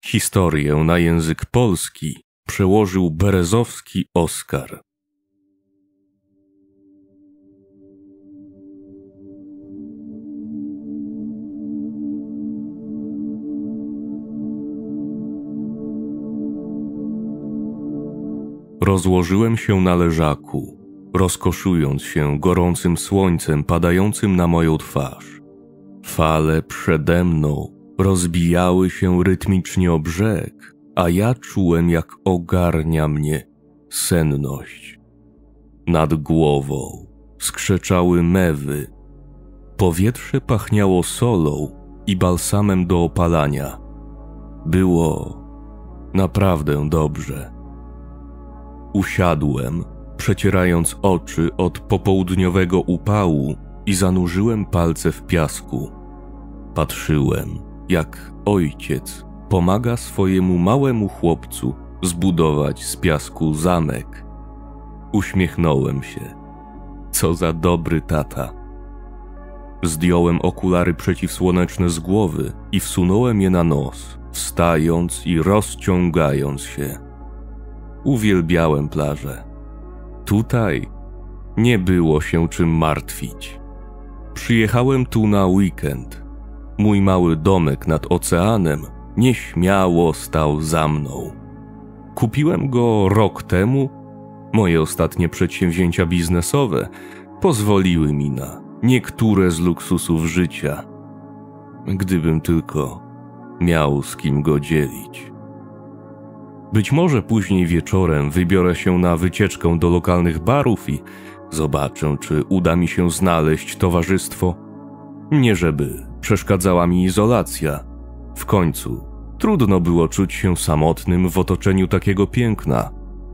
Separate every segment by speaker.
Speaker 1: Historię na język polski przełożył Berezowski Oskar. Rozłożyłem się na leżaku, rozkoszując się gorącym słońcem padającym na moją twarz. Fale przede mną rozbijały się rytmicznie o brzeg, a ja czułem, jak ogarnia mnie senność. Nad głową skrzeczały mewy. Powietrze pachniało solą i balsamem do opalania. Było naprawdę dobrze. Usiadłem, przecierając oczy od popołudniowego upału i zanurzyłem palce w piasku. Patrzyłem, jak ojciec pomaga swojemu małemu chłopcu zbudować z piasku zamek. Uśmiechnąłem się. Co za dobry tata. Zdjąłem okulary przeciwsłoneczne z głowy i wsunąłem je na nos, wstając i rozciągając się. Uwielbiałem plażę. Tutaj nie było się czym martwić. Przyjechałem tu na weekend. Mój mały domek nad oceanem nieśmiało stał za mną. Kupiłem go rok temu. Moje ostatnie przedsięwzięcia biznesowe pozwoliły mi na niektóre z luksusów życia. Gdybym tylko miał z kim go dzielić. Być może później wieczorem wybiorę się na wycieczkę do lokalnych barów i zobaczę, czy uda mi się znaleźć towarzystwo. Nie żeby przeszkadzała mi izolacja. W końcu trudno było czuć się samotnym w otoczeniu takiego piękna.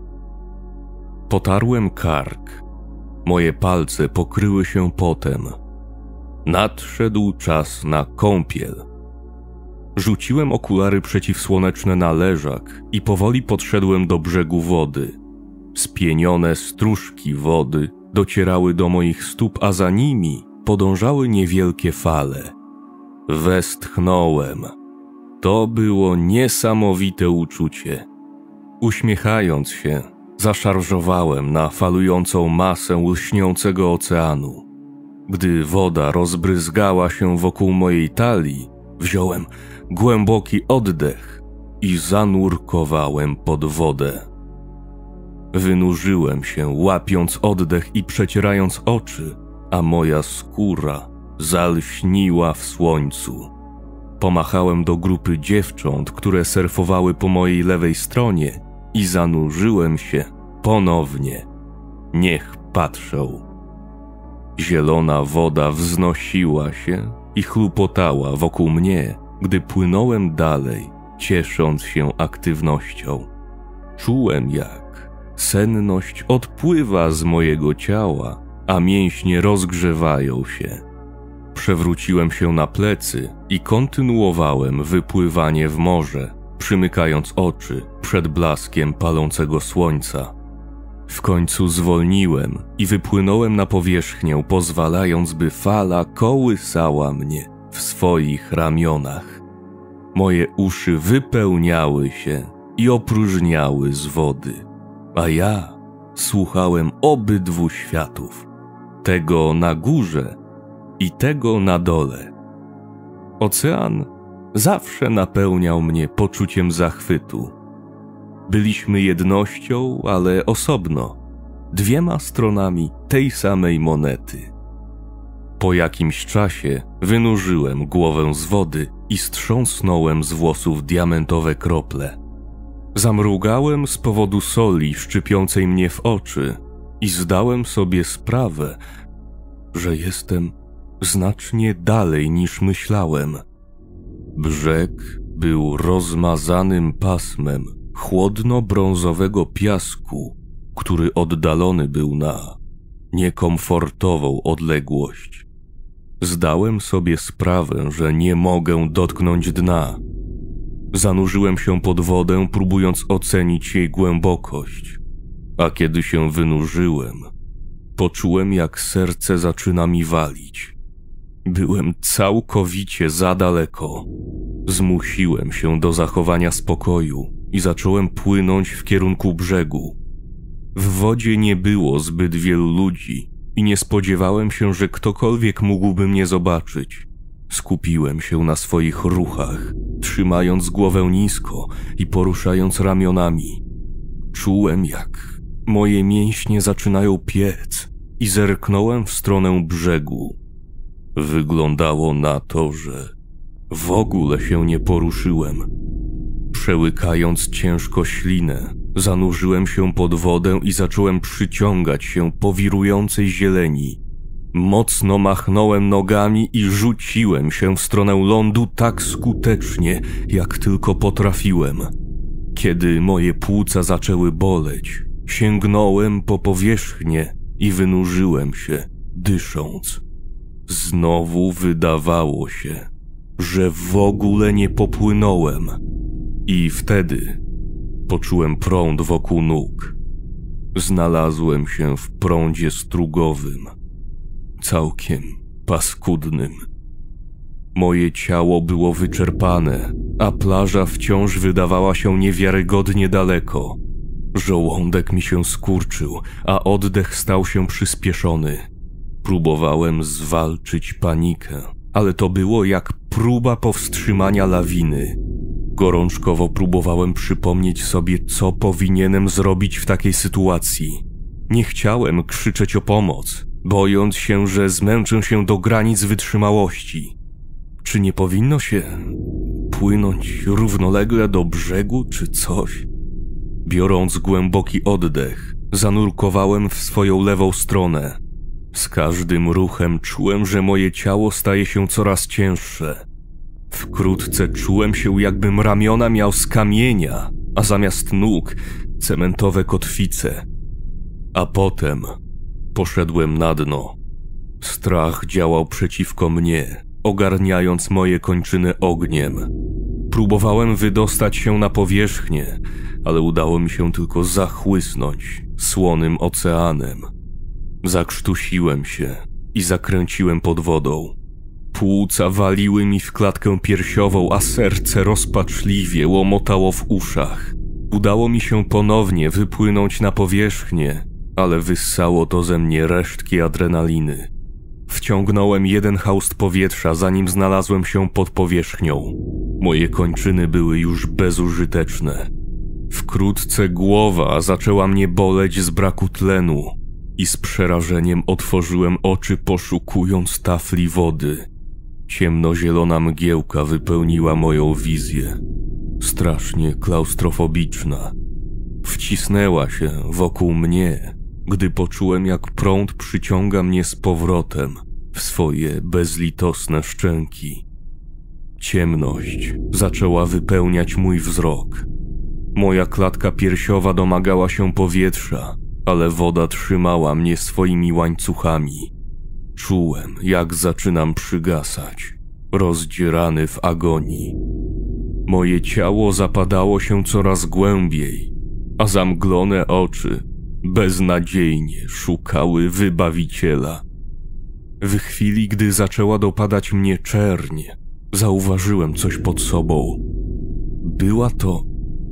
Speaker 1: Potarłem kark. Moje palce pokryły się potem. Nadszedł czas na kąpiel. Rzuciłem okulary przeciwsłoneczne na leżak i powoli podszedłem do brzegu wody. Spienione stróżki wody docierały do moich stóp, a za nimi podążały niewielkie fale. Westchnąłem. To było niesamowite uczucie. Uśmiechając się, zaszarżowałem na falującą masę lśniącego oceanu. Gdy woda rozbryzgała się wokół mojej talii, wziąłem głęboki oddech i zanurkowałem pod wodę. Wynurzyłem się, łapiąc oddech i przecierając oczy, a moja skóra zalśniła w słońcu. Pomachałem do grupy dziewcząt, które surfowały po mojej lewej stronie i zanurzyłem się ponownie. Niech patrzą. Zielona woda wznosiła się i chlupotała wokół mnie, gdy płynąłem dalej, ciesząc się aktywnością. Czułem, jak senność odpływa z mojego ciała, a mięśnie rozgrzewają się. Przewróciłem się na plecy i kontynuowałem wypływanie w morze, przymykając oczy przed blaskiem palącego słońca. W końcu zwolniłem i wypłynąłem na powierzchnię, pozwalając, by fala kołysała mnie w swoich ramionach. Moje uszy wypełniały się i opróżniały z wody, a ja słuchałem obydwu światów, tego na górze i tego na dole. Ocean zawsze napełniał mnie poczuciem zachwytu. Byliśmy jednością, ale osobno, dwiema stronami tej samej monety. Po jakimś czasie wynurzyłem głowę z wody i strząsnąłem z włosów diamentowe krople. Zamrugałem z powodu soli szczypiącej mnie w oczy i zdałem sobie sprawę, że jestem znacznie dalej niż myślałem. Brzeg był rozmazanym pasmem chłodno-brązowego piasku, który oddalony był na niekomfortową odległość. Zdałem sobie sprawę, że nie mogę dotknąć dna. Zanurzyłem się pod wodę, próbując ocenić jej głębokość, a kiedy się wynurzyłem, poczułem, jak serce zaczyna mi walić. Byłem całkowicie za daleko. Zmusiłem się do zachowania spokoju i zacząłem płynąć w kierunku brzegu. W wodzie nie było zbyt wielu ludzi i nie spodziewałem się, że ktokolwiek mógłby mnie zobaczyć. Skupiłem się na swoich ruchach, trzymając głowę nisko i poruszając ramionami. Czułem, jak moje mięśnie zaczynają piec i zerknąłem w stronę brzegu. Wyglądało na to, że w ogóle się nie poruszyłem. Przełykając ciężko ślinę, zanurzyłem się pod wodę i zacząłem przyciągać się po wirującej zieleni. Mocno machnąłem nogami i rzuciłem się w stronę lądu tak skutecznie, jak tylko potrafiłem. Kiedy moje płuca zaczęły boleć, sięgnąłem po powierzchnię i wynurzyłem się, dysząc. Znowu wydawało się, że w ogóle nie popłynąłem. I wtedy poczułem prąd wokół nóg. Znalazłem się w prądzie strugowym, całkiem paskudnym. Moje ciało było wyczerpane, a plaża wciąż wydawała się niewiarygodnie daleko. Żołądek mi się skurczył, a oddech stał się przyspieszony. Próbowałem zwalczyć panikę, ale to było jak próba powstrzymania lawiny. Gorączkowo próbowałem przypomnieć sobie, co powinienem zrobić w takiej sytuacji. Nie chciałem krzyczeć o pomoc, bojąc się, że zmęczę się do granic wytrzymałości. Czy nie powinno się płynąć równolegle do brzegu, czy coś? Biorąc głęboki oddech, zanurkowałem w swoją lewą stronę. Z każdym ruchem czułem, że moje ciało staje się coraz cięższe. Wkrótce czułem się, jakbym ramiona miał z kamienia, a zamiast nóg cementowe kotwice. A potem poszedłem na dno. Strach działał przeciwko mnie, ogarniając moje kończyny ogniem. Próbowałem wydostać się na powierzchnię, ale udało mi się tylko zachłysnąć słonym oceanem. Zakrztusiłem się i zakręciłem pod wodą. Płuca waliły mi w klatkę piersiową, a serce rozpaczliwie łomotało w uszach. Udało mi się ponownie wypłynąć na powierzchnię, ale wyssało to ze mnie resztki adrenaliny. Wciągnąłem jeden haust powietrza, zanim znalazłem się pod powierzchnią. Moje kończyny były już bezużyteczne. Wkrótce głowa zaczęła mnie boleć z braku tlenu i z przerażeniem otworzyłem oczy, poszukując tafli wody. Ciemnozielona mgiełka wypełniła moją wizję. Strasznie klaustrofobiczna. Wcisnęła się wokół mnie, gdy poczułem, jak prąd przyciąga mnie z powrotem w swoje bezlitosne szczęki. Ciemność zaczęła wypełniać mój wzrok. Moja klatka piersiowa domagała się powietrza, ale woda trzymała mnie swoimi łańcuchami. Czułem, jak zaczynam przygasać, rozdzierany w agonii. Moje ciało zapadało się coraz głębiej, a zamglone oczy beznadziejnie szukały wybawiciela. W chwili, gdy zaczęła dopadać mnie czerń, zauważyłem coś pod sobą. Była to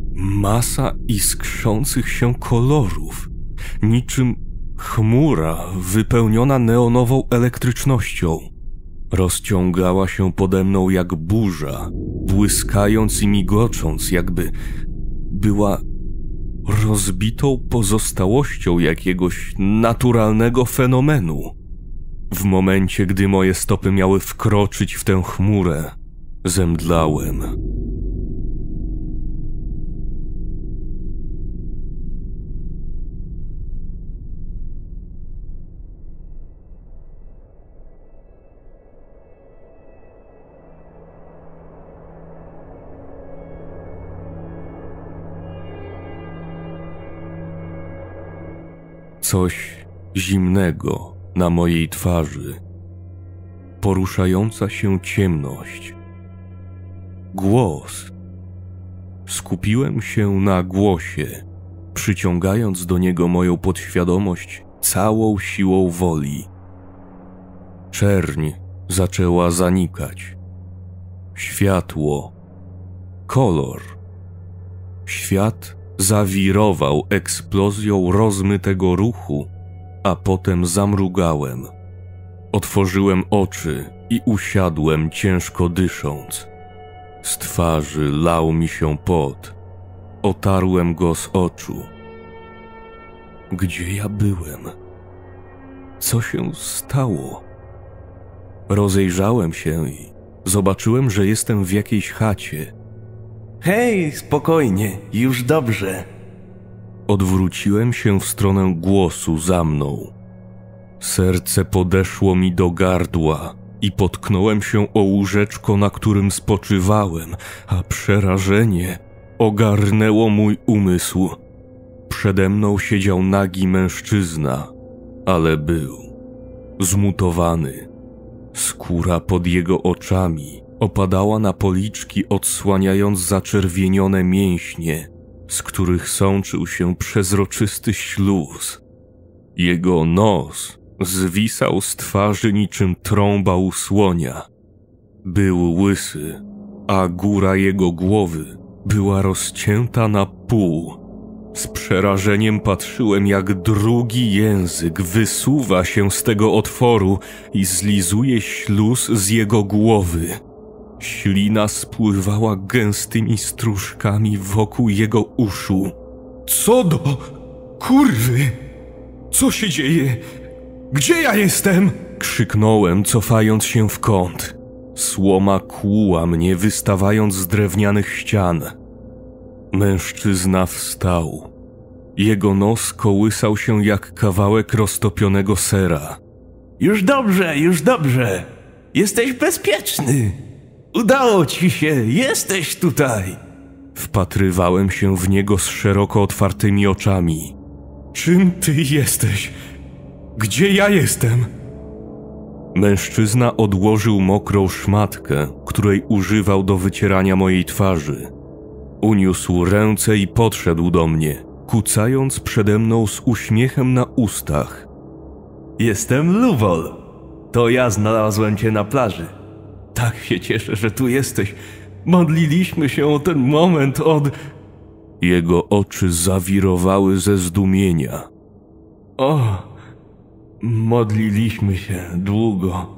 Speaker 1: masa iskrzących się kolorów, niczym chmura wypełniona neonową elektrycznością. Rozciągała się pode mną jak burza, błyskając i migocząc, jakby była rozbitą pozostałością jakiegoś naturalnego fenomenu. W momencie, gdy moje stopy miały wkroczyć w tę chmurę, zemdlałem. Coś zimnego na mojej twarzy. Poruszająca się ciemność. Głos. Skupiłem się na głosie, przyciągając do niego moją podświadomość całą siłą woli. Czerń zaczęła zanikać. Światło, kolor. Świat zawirował eksplozją rozmytego ruchu, a potem zamrugałem. Otworzyłem oczy i usiadłem, ciężko dysząc. Z twarzy lał mi się pot. Otarłem go z oczu. Gdzie ja byłem? Co się stało? Rozejrzałem się i zobaczyłem, że jestem w jakiejś chacie.
Speaker 2: Hej, spokojnie, już dobrze.
Speaker 1: Odwróciłem się w stronę głosu za mną. Serce podeszło mi do gardła i potknąłem się o łóżeczko, na którym spoczywałem, a przerażenie ogarnęło mój umysł. Przede mną siedział nagi mężczyzna, ale był zmutowany. Skóra pod jego oczami opadała na policzki, odsłaniając zaczerwienione mięśnie, z których sączył się przezroczysty śluz. Jego nos zwisał z twarzy niczym trąba u słonia. Był łysy, a góra jego głowy była rozcięta na pół. Z przerażeniem patrzyłem, jak drugi język wysuwa się z tego otworu i zlizuje śluz z jego głowy. Ślina spływała gęstymi stróżkami wokół jego uszu.
Speaker 2: Co do... kurwy! Co się dzieje? Gdzie ja jestem?
Speaker 1: Krzyknąłem, cofając się w kąt. Słoma kłuła mnie, wystawając z drewnianych ścian. Mężczyzna wstał. Jego nos kołysał się jak kawałek roztopionego sera.
Speaker 2: Już dobrze, już dobrze. Jesteś bezpieczny. Udało ci się, jesteś tutaj.
Speaker 1: Wpatrywałem się w niego z szeroko otwartymi oczami.
Speaker 2: Czym ty jesteś? Gdzie ja jestem?
Speaker 1: Mężczyzna odłożył mokrą szmatkę, której używał do wycierania mojej twarzy. Uniósł ręce i podszedł do mnie, kucając przede mną z uśmiechem na ustach.
Speaker 2: Jestem Luwol. To ja znalazłem cię na plaży. Tak się cieszę, że tu jesteś. Modliliśmy się o ten moment od...
Speaker 1: Jego oczy zawirowały ze zdumienia.
Speaker 2: O, modliliśmy się długo.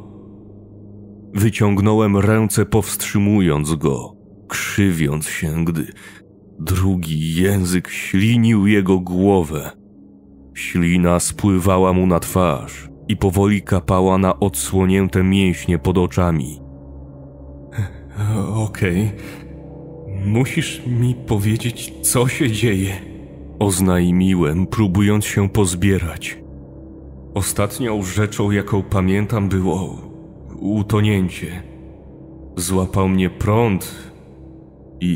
Speaker 1: Wyciągnąłem ręce, powstrzymując go, krzywiąc się, gdy drugi język ślinił jego głowę. Ślina spływała mu na twarz i powoli kapała na odsłonięte mięśnie pod oczami.
Speaker 2: Okej. Musisz mi powiedzieć, co się dzieje.
Speaker 1: Oznajmiłem, próbując się pozbierać.
Speaker 2: Ostatnią rzeczą, jaką pamiętam, było utonięcie. Złapał mnie prąd i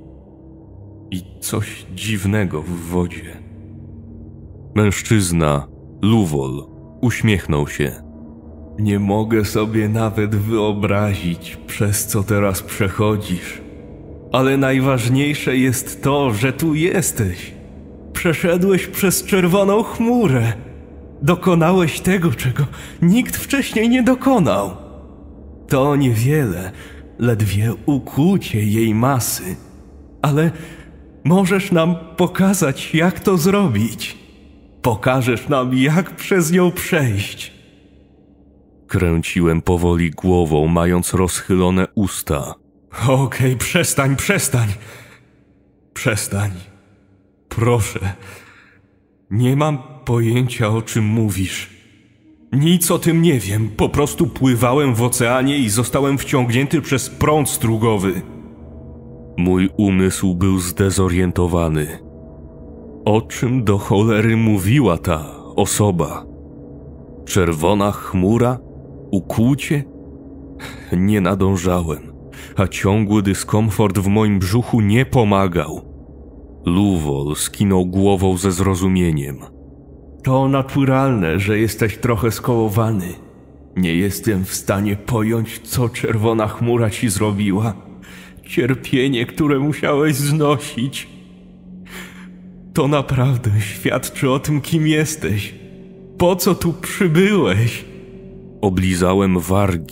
Speaker 2: coś dziwnego w wodzie.
Speaker 1: Mężczyzna, Luwol, uśmiechnął się.
Speaker 2: Nie mogę sobie nawet wyobrazić, przez co teraz przechodzisz. Ale najważniejsze jest to, że tu jesteś. Przeszedłeś przez czerwoną chmurę. Dokonałeś tego, czego nikt wcześniej nie dokonał. To niewiele, ledwie ukłucie jej masy. Ale możesz nam pokazać, jak to zrobić. Pokażesz nam, jak przez nią przejść.
Speaker 1: Kręciłem powoli głową, mając rozchylone usta.
Speaker 2: Okej, przestań. Przestań. Proszę. Nie mam pojęcia, o czym mówisz. Nic o tym nie wiem. Po prostu pływałem w oceanie i zostałem wciągnięty przez prąd strugowy.
Speaker 1: Mój umysł był zdezorientowany. O czym do cholery mówiła ta osoba? Czerwona chmura? Ukłucie? Nie nadążałem, a ciągły dyskomfort w moim brzuchu nie pomagał. Luwol skinął głową ze zrozumieniem.
Speaker 2: To naturalne, że jesteś trochę skołowany. Nie jestem w stanie pojąć, co czerwona chmura ci zrobiła. Cierpienie, które musiałeś znosić. To naprawdę świadczy o tym, kim jesteś. Po co tu przybyłeś?
Speaker 1: Oblizałem wargi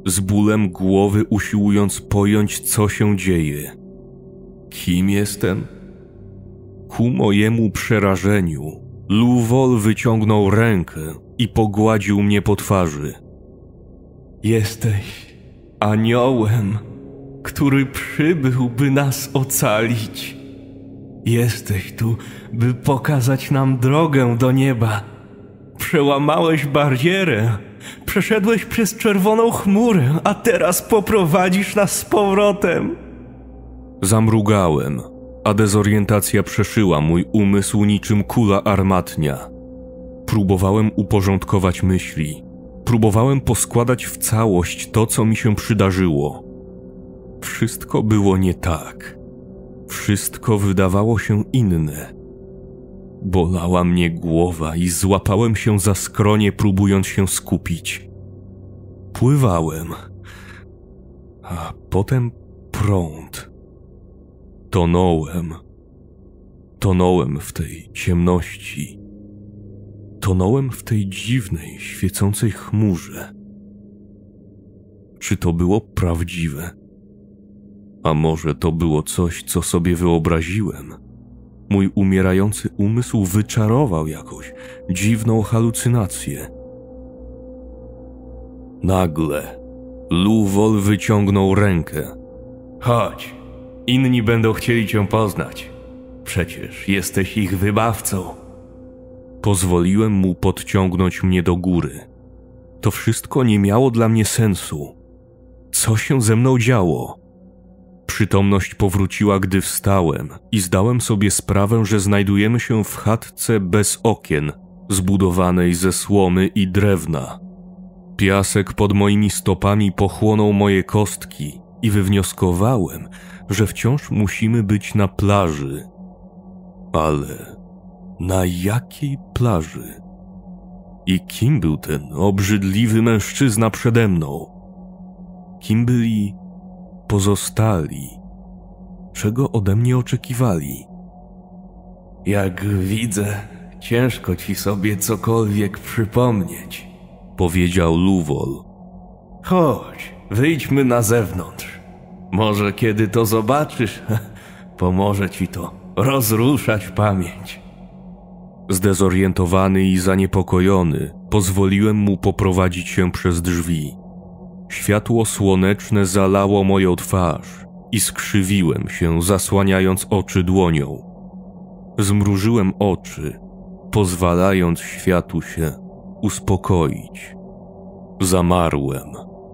Speaker 1: z bólem głowy usiłując pojąć, co się dzieje. Kim jestem? Ku mojemu przerażeniu, Luwol wyciągnął rękę i pogładził mnie po twarzy.
Speaker 2: Jesteś aniołem, który przybył, by nas ocalić. Jesteś tu, by pokazać nam drogę do nieba. Przełamałeś barierę, przeszedłeś przez czerwoną chmurę, a teraz poprowadzisz nas z powrotem.
Speaker 1: Zamrugałem, a dezorientacja przeszyła mój umysł niczym kula armatnia. Próbowałem uporządkować myśli. Próbowałem poskładać w całość to, co mi się przydarzyło. Wszystko było nie tak. Wszystko wydawało się inne. Bolała mnie głowa i złapałem się za skronie, próbując się skupić. Pływałem. A potem prąd. Tonąłem. Tonąłem w tej ciemności. Tonąłem w tej dziwnej, świecącej chmurze. Czy to było prawdziwe? A może to było coś, co sobie wyobraziłem? Mój umierający umysł wyczarował jakąś dziwną halucynację. Nagle Luwol wyciągnął rękę.
Speaker 2: Chodź, inni będą chcieli cię poznać. Przecież jesteś ich wybawcą.
Speaker 1: Pozwoliłem mu podciągnąć mnie do góry. To wszystko nie miało dla mnie sensu. Co się ze mną działo? Przytomność powróciła, gdy wstałem i zdałem sobie sprawę, że znajdujemy się w chatce bez okien, zbudowanej ze słomy i drewna. Piasek pod moimi stopami pochłonął moje kostki i wywnioskowałem, że wciąż musimy być na plaży. Ale na jakiej plaży? I kim był ten obrzydliwy mężczyzna przede mną? Kim byli pozostali? Czego ode mnie oczekiwali?
Speaker 2: Jak widzę, ciężko ci sobie cokolwiek przypomnieć,
Speaker 1: powiedział Luwol.
Speaker 2: Chodź, wyjdźmy na zewnątrz. Może kiedy to zobaczysz, pomoże ci to rozruszać pamięć.
Speaker 1: Zdezorientowany i zaniepokojony, pozwoliłem mu poprowadzić się przez drzwi. Światło słoneczne zalało moją twarz i skrzywiłem się, zasłaniając oczy dłonią. Zmrużyłem oczy, pozwalając światu się uspokoić. Zamarłem.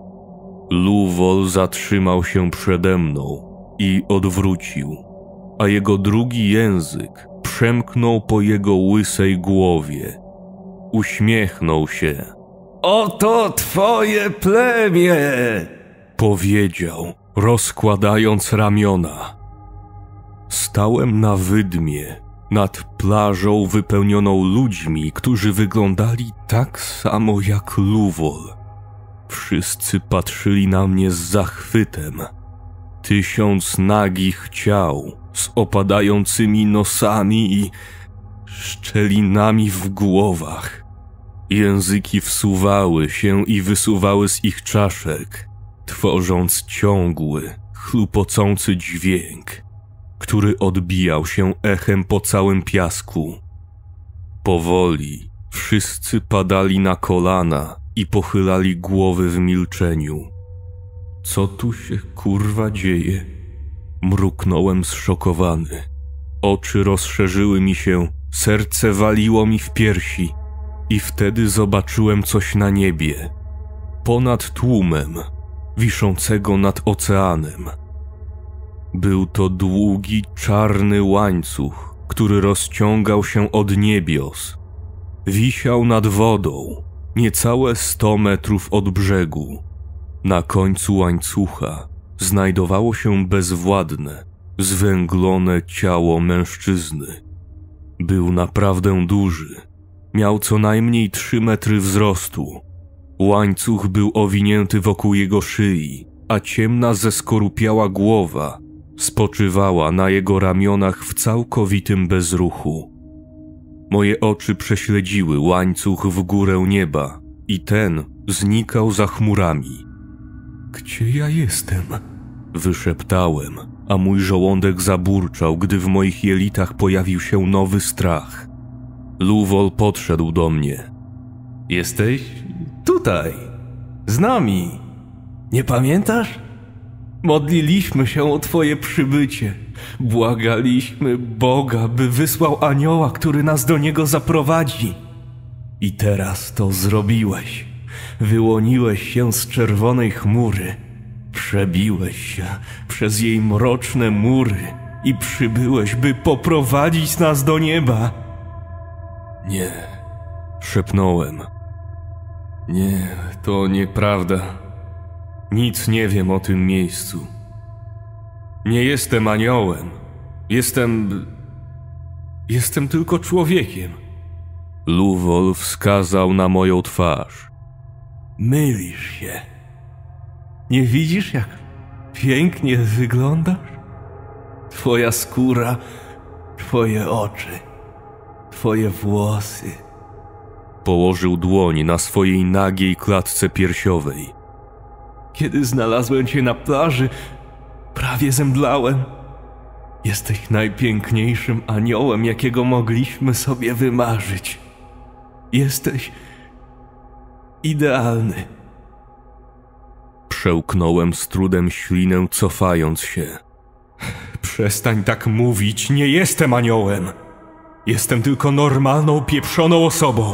Speaker 1: Luwol zatrzymał się przede mną i odwrócił, a jego drugi język przemknął po jego łysej głowie. Uśmiechnął się.
Speaker 2: Oto twoje plemię!
Speaker 1: Powiedział, rozkładając ramiona. Stałem na wydmie, nad plażą wypełnioną ludźmi, którzy wyglądali tak samo jak Luwol. Wszyscy patrzyli na mnie z zachwytem. 1000 nagich ciał z opadającymi nosami i szczelinami w głowach. Języki wsuwały się i wysuwały z ich czaszek, tworząc ciągły, chlupocący dźwięk, który odbijał się echem po całym piasku. Powoli wszyscy padali na kolana i pochylali głowy w milczeniu. Co tu się kurwa dzieje? Mruknąłem zszokowany. Oczy rozszerzyły mi się, serce waliło mi w piersi i wtedy zobaczyłem coś na niebie. Ponad tłumem, wiszącego nad oceanem. Był to długi, czarny łańcuch, który rozciągał się od niebios. Wisiał nad wodą, niecałe 100 metrów od brzegu. Na końcu łańcucha znajdowało się bezwładne, zwęglone ciało mężczyzny. Był naprawdę duży. Miał co najmniej 3 metry wzrostu. Łańcuch był owinięty wokół jego szyi, a ciemna, zeskorupiała głowa spoczywała na jego ramionach w całkowitym bezruchu. Moje oczy prześledziły łańcuch w górę nieba i ten znikał za chmurami.
Speaker 2: Gdzie ja jestem?
Speaker 1: Wyszeptałem, a mój żołądek zaburczał, gdy w moich jelitach pojawił się nowy strach. Luwol podszedł do mnie.
Speaker 2: Jesteś tutaj, z nami. Nie pamiętasz? Modliliśmy się o twoje przybycie. Błagaliśmy Boga, by wysłał anioła, który nas do niego zaprowadzi. I teraz to zrobiłeś. Wyłoniłeś się z czerwonej chmury. Przebiłeś się przez jej mroczne mury i przybyłeś, by poprowadzić nas do nieba.
Speaker 1: Nie, szepnąłem.
Speaker 2: Nie, to nieprawda. Nic nie wiem o tym miejscu. Nie jestem aniołem. Jestem tylko człowiekiem.
Speaker 1: Luwol wskazał na moją twarz.
Speaker 2: Mylisz się. Nie widzisz, jak pięknie wyglądasz? Twoja skóra, twoje oczy, twoje włosy.
Speaker 1: Położył dłoń na swojej nagiej klatce piersiowej.
Speaker 2: Kiedy znalazłem cię na plaży, prawie zemdlałem. Jesteś najpiękniejszym aniołem, jakiego mogliśmy sobie wymarzyć. Jesteś idealny.
Speaker 1: Przełknąłem z trudem ślinę, cofając się.
Speaker 2: Przestań tak mówić, nie jestem aniołem. Jestem tylko normalną, pieprzoną osobą.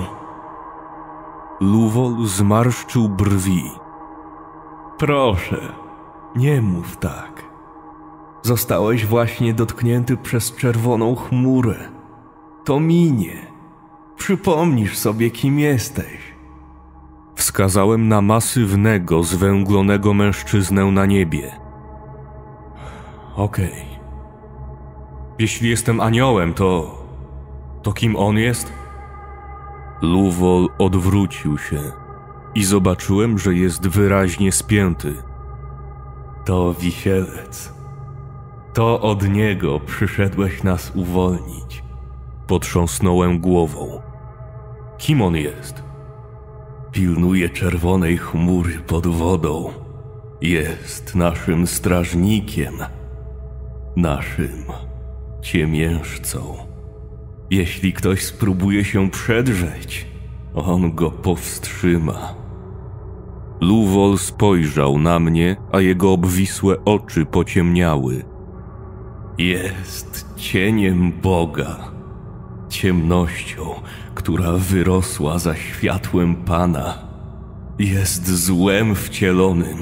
Speaker 1: Luwol zmarszczył brwi.
Speaker 2: Proszę, nie mów tak. Zostałeś właśnie dotknięty przez czerwoną chmurę. To minie. Przypomnisz sobie, kim jesteś.
Speaker 1: Wskazałem na masywnego, zwęglonego mężczyznę na niebie.
Speaker 2: Okej. Jeśli jestem aniołem, to kim on jest?
Speaker 1: Luwol odwrócił się i zobaczyłem, że jest wyraźnie spięty.
Speaker 2: To wisielec. To od niego przyszedłeś nas uwolnić.
Speaker 1: Potrząsnąłem głową.
Speaker 2: Kim on jest? Pilnuje czerwonej chmury pod wodą. Jest naszym strażnikiem. Naszym ciemiężcą. Jeśli ktoś spróbuje się przedrzeć, on go powstrzyma.
Speaker 1: Luwol spojrzał na mnie, a jego obwisłe oczy pociemniały.
Speaker 2: Jest cieniem Boga, ciemnością, która wyrosła za światłem Pana. Jest złem wcielonym.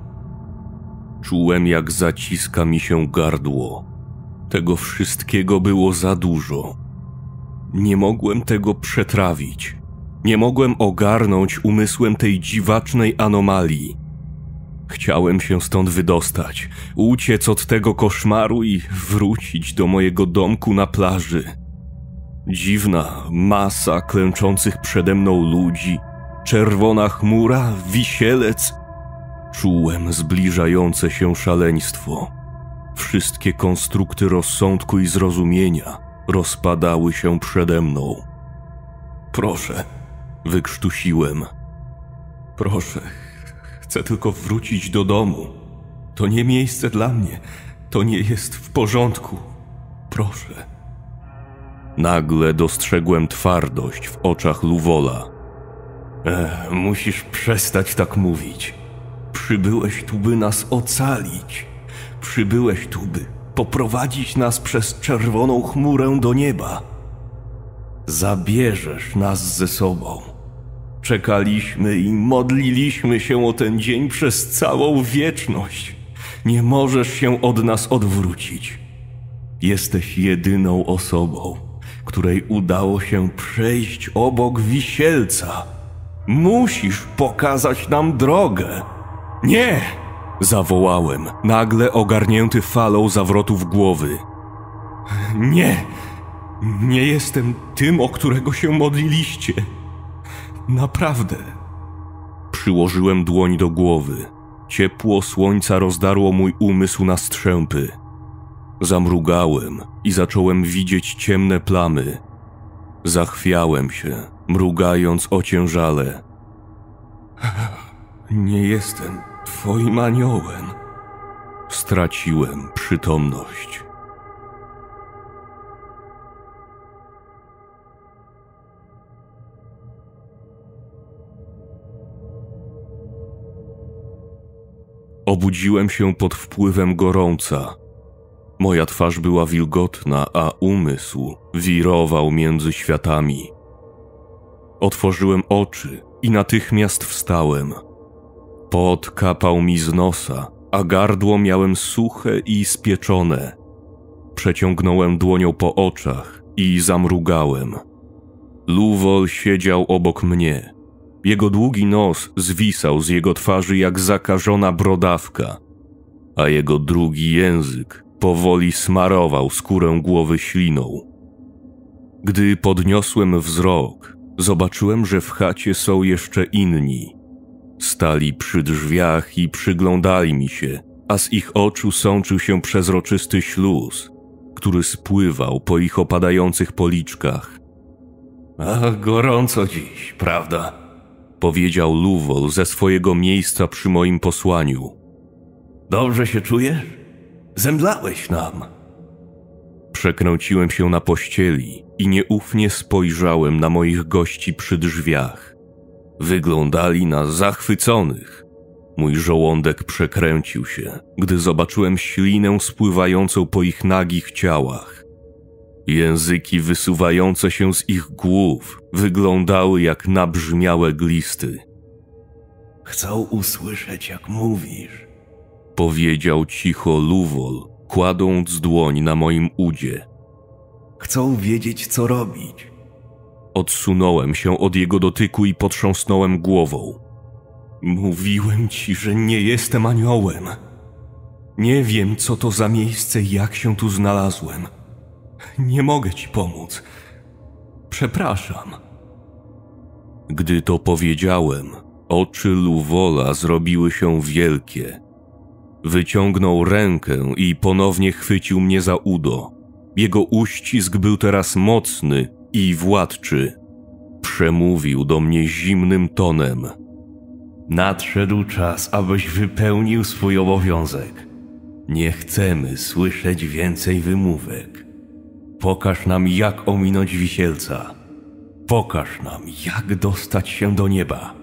Speaker 1: Czułem, jak zaciska mi się gardło. Tego wszystkiego było za dużo. Nie mogłem tego przetrawić. Nie mogłem ogarnąć umysłem tej dziwacznej anomalii. Chciałem się stąd wydostać, uciec od tego koszmaru i wrócić do mojego domku na plaży. Dziwna masa klęczących przede mną ludzi, czerwona chmura, wisielec. Czułem zbliżające się szaleństwo. Wszystkie konstrukty rozsądku i zrozumienia rozpadały się przede mną.
Speaker 2: Proszę,
Speaker 1: wykrztusiłem.
Speaker 2: Proszę, chcę tylko wrócić do domu. To nie miejsce dla mnie. To nie jest w porządku. Proszę.
Speaker 1: Nagle dostrzegłem twardość w oczach Luwola.
Speaker 2: Musisz przestać tak mówić. Przybyłeś tu, by nas ocalić. Przybyłeś tu, by poprowadzić nas przez czerwoną chmurę do nieba. Zabierzesz nas ze sobą. Czekaliśmy i modliliśmy się o ten dzień przez całą wieczność. Nie możesz się od nas odwrócić. Jesteś jedyną osobą, której udało się przejść obok wisielca. Musisz pokazać nam drogę. Nie!
Speaker 1: Zawołałem, nagle ogarnięty falą zawrotów głowy.
Speaker 2: Nie! Nie jestem tym, o którego się modliliście. Naprawdę.
Speaker 1: Przyłożyłem dłoń do głowy. Ciepło słońca rozdarło mój umysł na strzępy. Zamrugałem i zacząłem widzieć ciemne plamy. Zachwiałem się, mrugając ociężale.
Speaker 2: Nie jestem twoim aniołem.
Speaker 1: Straciłem przytomność. Obudziłem się pod wpływem gorąca. Moja twarz była wilgotna, a umysł wirował między światami. Otworzyłem oczy i natychmiast wstałem. Pot kapał mi z nosa, a gardło miałem suche i spieczone. Przeciągnąłem dłonią po oczach i zamrugałem. Luwol siedział obok mnie. Jego długi nos zwisał z jego twarzy jak zakażona brodawka, a jego drugi język powoli smarował skórę głowy śliną. Gdy podniosłem wzrok, zobaczyłem, że w chacie są jeszcze inni. Stali przy drzwiach i przyglądali mi się, a z ich oczu sączył się przezroczysty śluz, który spływał po ich opadających policzkach.
Speaker 2: A gorąco dziś, prawda?
Speaker 1: Powiedział Luwol ze swojego miejsca przy moim posłaniu.
Speaker 2: Dobrze się czujesz? Zemdlałeś nam.
Speaker 1: Przekręciłem się na pościeli i nieufnie spojrzałem na moich gości przy drzwiach. Wyglądali na zachwyconych. Mój żołądek przekręcił się, gdy zobaczyłem ślinę spływającą po ich nagich ciałach. Języki wysuwające się z ich głów wyglądały jak nabrzmiałe glisty.
Speaker 2: Chcą usłyszeć, jak mówisz,
Speaker 1: powiedział cicho Luwol, kładąc dłoń na moim udzie.
Speaker 2: Chcą wiedzieć, co robić.
Speaker 1: Odsunąłem się od jego dotyku i potrząsnąłem głową.
Speaker 2: Mówiłem ci, że nie jestem aniołem. Nie wiem, co to za miejsce i jak się tu znalazłem. Nie mogę ci pomóc. Przepraszam.
Speaker 1: Gdy to powiedziałem, oczy Luwola zrobiły się wielkie. Wyciągnął rękę i ponownie chwycił mnie za udo. Jego uścisk był teraz mocny i władczy. Przemówił do mnie zimnym tonem.
Speaker 2: Nadszedł czas, abyś wypełnił swój obowiązek. Nie chcemy słyszeć więcej wymówek. Pokaż nam, jak ominąć wisielca. Pokaż nam, jak dostać się do nieba.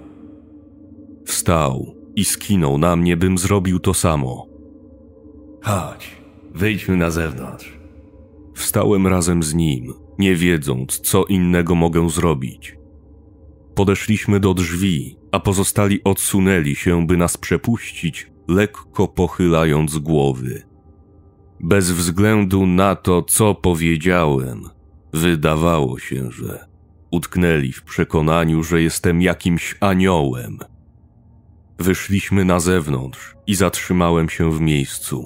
Speaker 1: Wstał i skinął na mnie, bym zrobił to samo.
Speaker 2: Chodź, wyjdźmy na zewnątrz.
Speaker 1: Wstałem razem z nim, nie wiedząc, co innego mogę zrobić. Podeszliśmy do drzwi, a pozostali odsunęli się, by nas przepuścić, lekko pochylając głowy. Bez względu na to, co powiedziałem, wydawało się, że utknęli w przekonaniu, że jestem jakimś aniołem. Wyszliśmy na zewnątrz i zatrzymałem się w miejscu.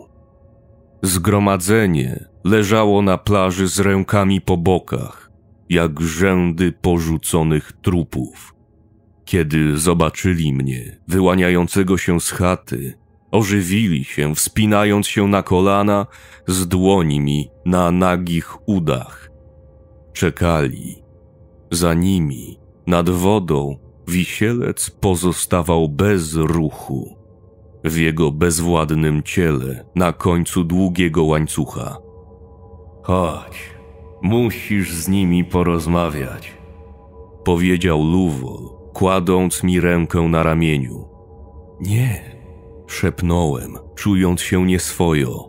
Speaker 1: Zgromadzenie leżało na plaży z rękami po bokach, jak rzędy porzuconych trupów. Kiedy zobaczyli mnie, wyłaniającego się z chaty, ożywili się, wspinając się na kolana z dłońmi na nagich udach. Czekali. Za nimi, nad wodą, wisielec pozostawał bez ruchu. W jego bezwładnym ciele, na końcu długiego łańcucha.
Speaker 2: Chodź, musisz z nimi porozmawiać,
Speaker 1: powiedział Luwol, kładąc mi rękę na ramieniu.
Speaker 2: Nie,
Speaker 1: szepnąłem, czując się nieswojo.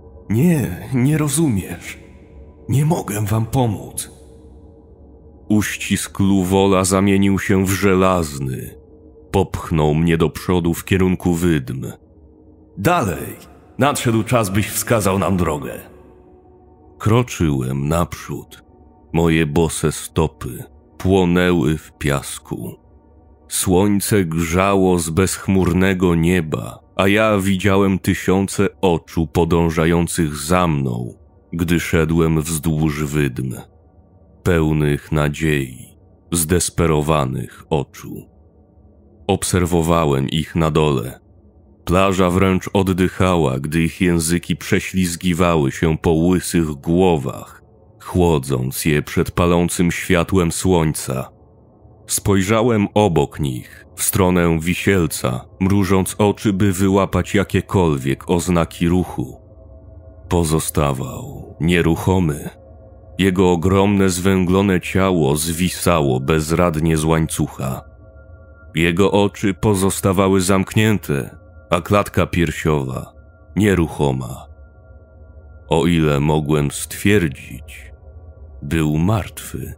Speaker 2: Nie rozumiesz. Nie mogę wam pomóc.
Speaker 1: Uścisk Luwola zamienił się w żelazny. Popchnął mnie do przodu w kierunku wydm.
Speaker 2: Dalej, nadszedł czas, byś wskazał nam drogę.
Speaker 1: Kroczyłem naprzód. Moje bose stopy płonęły w piasku. Słońce grzało z bezchmurnego nieba, a ja widziałem tysiące oczu podążających za mną, gdy szedłem wzdłuż wydm. Pełnych nadziei, zdesperowanych oczu. Obserwowałem ich na dole. Plaża wręcz oddychała, gdy ich języki prześlizgiwały się po łysych głowach, chłodząc je przed palącym światłem słońca. Spojrzałem obok nich, w stronę Wisielca, mrużąc oczy, by wyłapać jakiekolwiek oznaki ruchu. Pozostawał nieruchomy. Jego ogromne, zwęglone ciało zwisało bezradnie z łańcucha. Jego oczy pozostawały zamknięte, a klatka piersiowa nieruchoma. O ile mogłem stwierdzić, był martwy.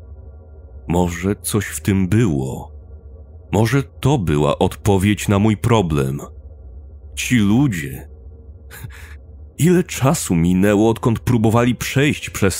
Speaker 1: Może coś w tym było. Może to była odpowiedź na mój problem. Ci ludzie... Ile czasu minęło, odkąd próbowali przejść przez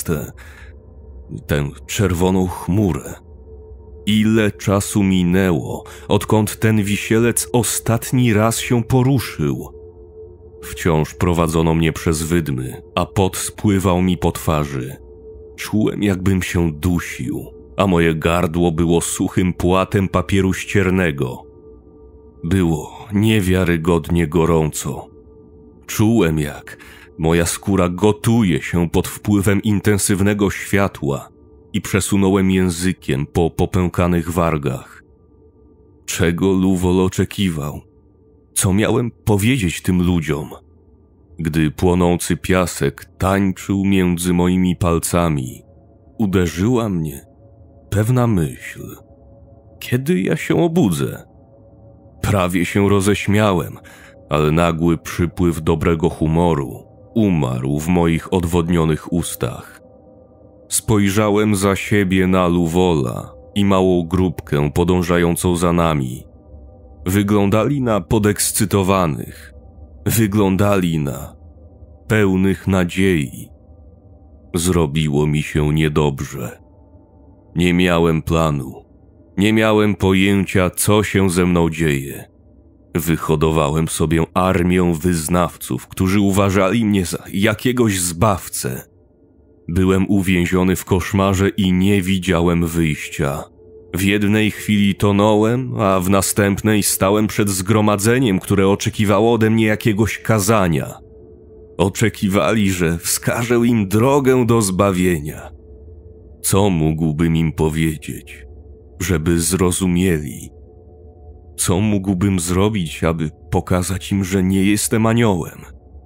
Speaker 1: tę czerwoną chmurę? Ile czasu minęło, odkąd ten wisielec ostatni raz się poruszył? Wciąż prowadzono mnie przez wydmy, a pot spływał mi po twarzy. Czułem, jakbym się dusił, a moje gardło było suchym płatem papieru ściernego. Było niewiarygodnie gorąco. Czułem, jak moja skóra gotuje się pod wpływem intensywnego światła i przesunąłem językiem po popękanych wargach. Czego Luwol oczekiwał? Co miałem powiedzieć tym ludziom? Gdy płonący piasek tańczył między moimi palcami, uderzyła mnie pewna myśl. Kiedy ja się obudzę? Prawie się roześmiałem, ale nagły przypływ dobrego humoru umarł w moich odwodnionych ustach. Spojrzałem za siebie na Luwola i małą grupkę podążającą za nami. Wyglądali na podekscytowanych. Wyglądali na pełnych nadziei. Zrobiło mi się niedobrze. Nie miałem planu. Nie miałem pojęcia, co się ze mną dzieje. Wyhodowałem sobie armię wyznawców, którzy uważali mnie za jakiegoś zbawcę. Byłem uwięziony w koszmarze i nie widziałem wyjścia. W jednej chwili tonąłem, a w następnej stałem przed zgromadzeniem, które oczekiwało ode mnie jakiegoś kazania. Oczekiwali, że wskażę im drogę do zbawienia. Co mógłbym im powiedzieć, żeby zrozumieli? Co mógłbym zrobić, aby pokazać im, że nie jestem aniołem?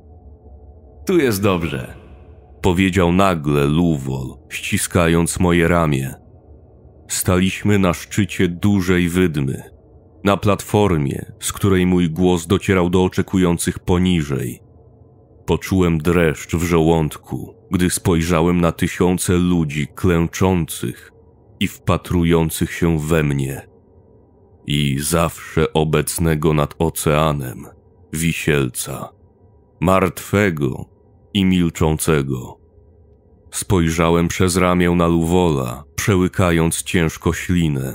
Speaker 1: Tu jest dobrze, powiedział nagle Luwol, ściskając moje ramię. Staliśmy na szczycie dużej wydmy, na platformie, z której mój głos docierał do oczekujących poniżej. Poczułem dreszcz w żołądku, gdy spojrzałem na tysiące ludzi klęczących i wpatrujących się we mnie. I zawsze obecnego nad oceanem, Wisielca, martwego i milczącego. Spojrzałem przez ramię na Luwola, przełykając ciężko ślinę.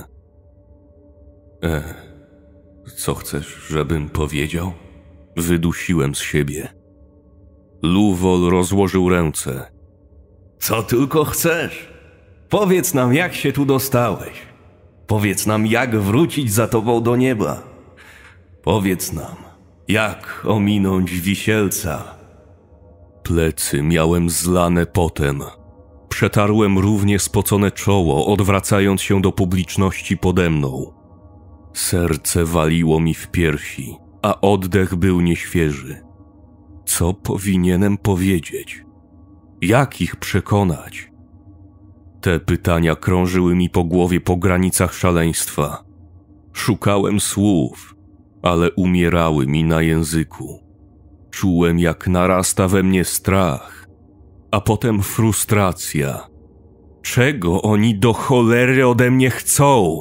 Speaker 1: Co chcesz, żebym powiedział? Wydusiłem z siebie. Luwol rozłożył ręce. Co tylko chcesz. Powiedz nam, jak się tu dostałeś. Powiedz nam, jak wrócić za tobą do nieba. Powiedz nam, jak ominąć Wisielca. Plecy miałem zlane potem. Przetarłem równie spocone czoło, odwracając się do publiczności pode mną. Serce waliło mi w piersi, a oddech był nieświeży. Co powinienem powiedzieć? Jak ich przekonać? Te pytania krążyły mi po głowie po granicach szaleństwa. Szukałem słów, ale umierały mi na języku. Czułem, jak narasta we mnie strach, a potem frustracja. Czego oni do cholery ode mnie chcą?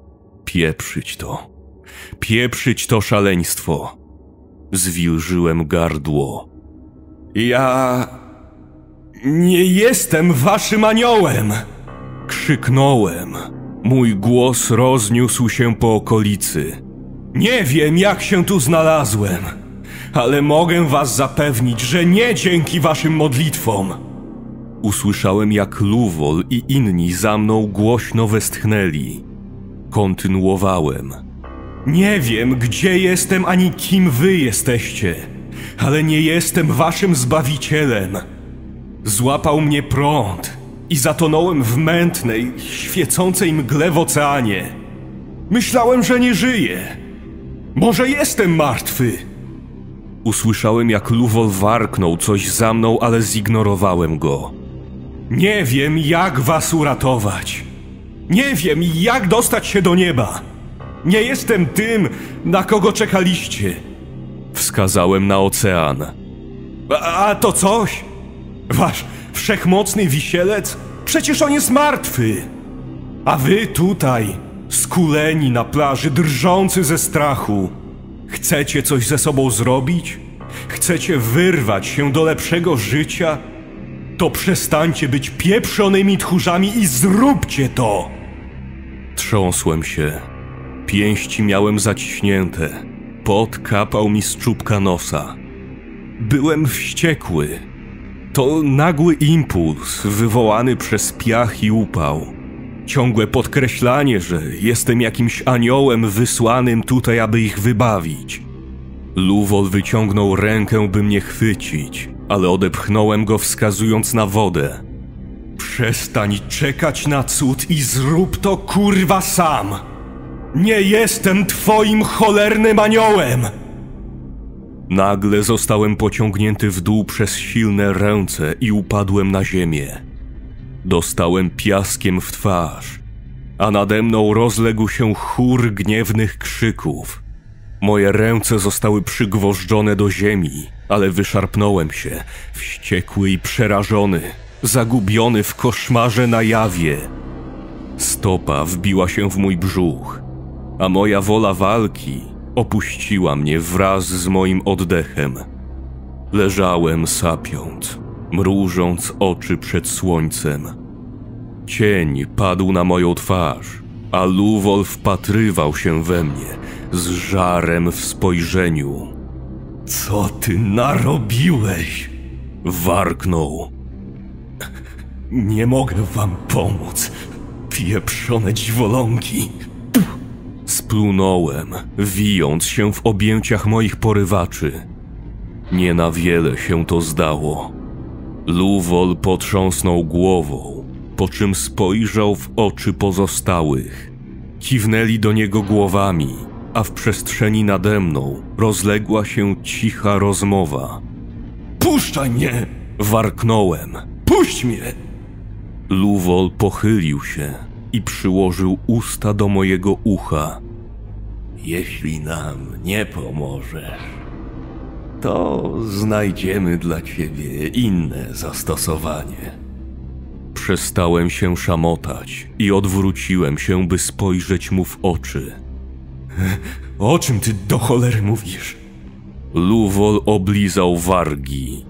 Speaker 1: Pieprzyć to szaleństwo. Zwilżyłem gardło. Ja nie jestem waszym aniołem! Krzyknąłem. Mój głos rozniósł się po okolicy. Nie wiem, jak się tu znalazłem, ale mogę was zapewnić, że nie dzięki waszym modlitwom. Usłyszałem, jak Luwol i inni za mną głośno westchnęli. Kontynuowałem. Nie wiem, gdzie jestem ani kim wy jesteście, ale nie jestem waszym zbawicielem. Złapał mnie prąd
Speaker 2: i zatonąłem w mętnej, świecącej mgle w oceanie. Myślałem, że nie żyję. Może jestem martwy. Usłyszałem, jak Luwol warknął coś za mną, ale zignorowałem go. Nie wiem, jak was uratować. Nie wiem, jak dostać się do nieba. Nie jestem tym, na kogo czekaliście. Wskazałem na ocean. A to coś? Wasz wszechmocny wisielec? Przecież on jest martwy. A wy tutaj, skuleni na plaży, drżący ze strachu. Chcecie coś ze sobą zrobić? Chcecie wyrwać się do lepszego życia? To przestańcie być pieprzonymi tchórzami i zróbcie to! Trząsłem się. Pięści miałem zaciśnięte. Pot kapał mi z czubka nosa. Byłem wściekły. To nagły impuls wywołany przez piach i upał. Ciągłe podkreślanie, że jestem jakimś aniołem wysłanym tutaj, aby ich wybawić. Luwol wyciągnął rękę, by mnie chwycić, ale odepchnąłem go, wskazując na wodę. Przestań czekać na cud i zrób to, kurwa, sam! Nie jestem twoim cholernym aniołem! Nagle zostałem pociągnięty w dół przez silne ręce i upadłem na ziemię. Dostałem piaskiem w twarz, a nade mną rozległ się chór gniewnych krzyków. Moje ręce zostały przygwożdżone do ziemi, ale wyszarpnąłem się, wściekły i przerażony, zagubiony w koszmarze na jawie. Stopa wbiła się w mój brzuch, a moja wola walki opuściła mnie wraz z moim oddechem. Leżałem sapiąc, mrużąc oczy przed słońcem. Cień padł na moją twarz, a Luwol wpatrywał się we mnie z żarem w spojrzeniu. Co ty narobiłeś? Warknął. Nie mogę wam pomóc, pieprzone dziwolągi. Splunąłem, wijąc się w objęciach moich porywaczy. Nie na wiele się to zdało. Luwol potrząsnął głową, po czym spojrzał w oczy pozostałych. Kiwnęli do niego głowami, a w przestrzeni nade mną rozległa się cicha rozmowa. Puszczaj mnie! Warknąłem. Puść mnie! Luwol pochylił się i przyłożył usta do mojego ucha. Jeśli nam nie pomożesz, to znajdziemy dla ciebie inne zastosowanie. Przestałem się szamotać i odwróciłem się, by spojrzeć mu w oczy. O czym ty do cholery mówisz? Luwol oblizał wargi.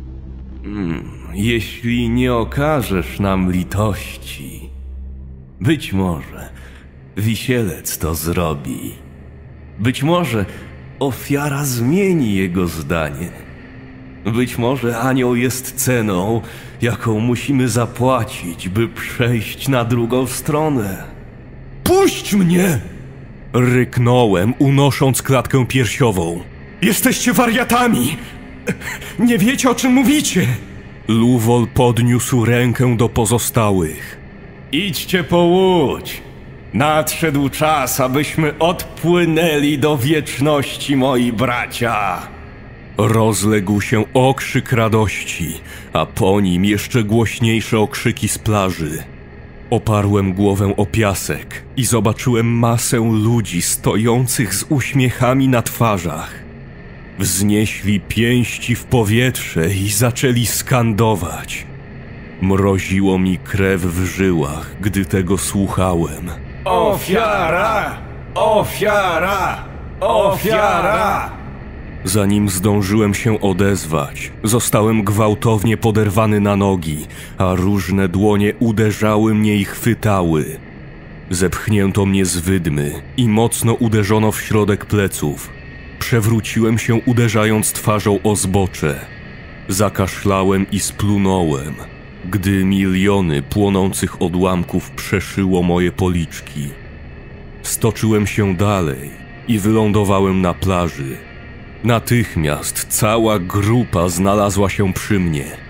Speaker 2: Jeśli nie okażesz nam litości, być może wisielec to zrobi. Być może ofiara zmieni jego zdanie. Być może anioł jest ceną, jaką musimy zapłacić, by przejść na drugą stronę. Puść mnie! Ryknąłem, unosząc klatkę piersiową. Jesteście wariatami! Nie wiecie, o czym mówicie! Luwol podniósł rękę do pozostałych. Idźcie po łódź! Nadszedł czas, abyśmy odpłynęli do wieczności, moi bracia! Rozległ się okrzyk radości, a po nim jeszcze głośniejsze okrzyki z plaży. Oparłem głowę o piasek i zobaczyłem masę ludzi stojących z uśmiechami na twarzach. Wznieśli pięści w powietrze i zaczęli skandować. Mroziło mi krew w żyłach, gdy tego słuchałem. Ofiara! Ofiara! Ofiara! Zanim zdążyłem się odezwać, zostałem gwałtownie poderwany na nogi, a różne dłonie uderzały mnie i chwytały. Zepchnięto mnie z wydmy i mocno uderzono w środek pleców. Przewróciłem się, uderzając twarzą o zbocze. Zakaszlałem i splunąłem, gdy miliony płonących odłamków przeszyło moje policzki. Stoczyłem się dalej i wylądowałem na plaży. Natychmiast cała grupa znalazła się przy mnie.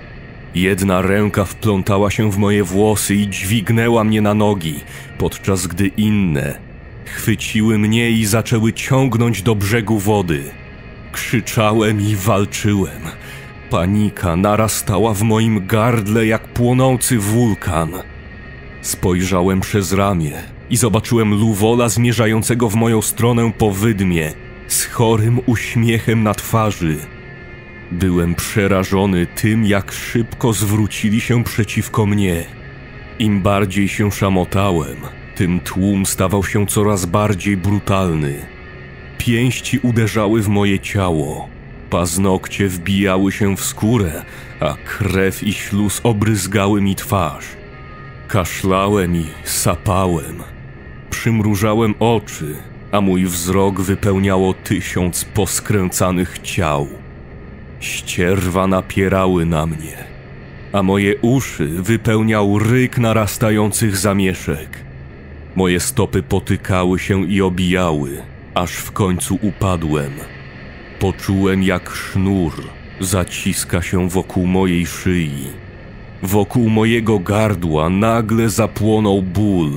Speaker 1: Jedna ręka wplątała się w moje włosy i dźwignęła mnie na nogi, podczas gdy inne chwyciły mnie i zaczęły ciągnąć do brzegu wody. Krzyczałem i walczyłem. Panika narastała w moim gardle jak płonący wulkan. Spojrzałem przez ramię i zobaczyłem Luwola zmierzającego w moją stronę po wydmie, z chorym uśmiechem na twarzy. Byłem przerażony tym, jak szybko zwrócili się przeciwko mnie. Im bardziej się szamotałem, tym tłum stawał się coraz bardziej brutalny. Pięści uderzały w moje ciało, paznokcie wbijały się w skórę, a krew i śluz obryzgały mi twarz. Kaszlałem i sapałem. Przymrużałem oczy, a mój wzrok wypełniało 1000 poskręcanych ciał. Ścierwa napierały na mnie, a moje uszy wypełniał ryk narastających zamieszek. Moje stopy potykały się i obijały, aż w końcu upadłem. Poczułem, jak sznur zaciska się wokół mojej szyi. Wokół mojego gardła nagle zapłonął ból.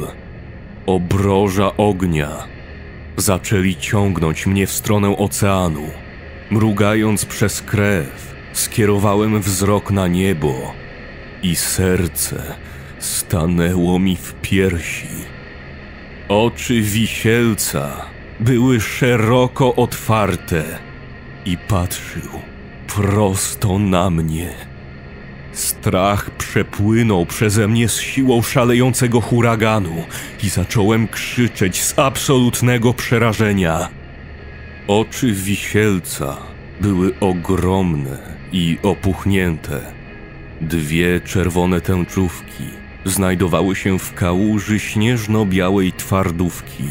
Speaker 1: Obroża ognia. Zaczęli ciągnąć mnie w stronę oceanu. Mrugając przez krew, skierowałem wzrok na niebo i serce stanęło mi w piersi. Oczy Wisielca były szeroko otwarte i patrzył prosto na mnie. Strach przepłynął przeze mnie z siłą szalejącego huraganu i zacząłem krzyczeć z absolutnego przerażenia. Oczy Wisielca były ogromne i opuchnięte. 2 czerwone tęczówki znajdowały się w kałuży śnieżno-białej twardówki.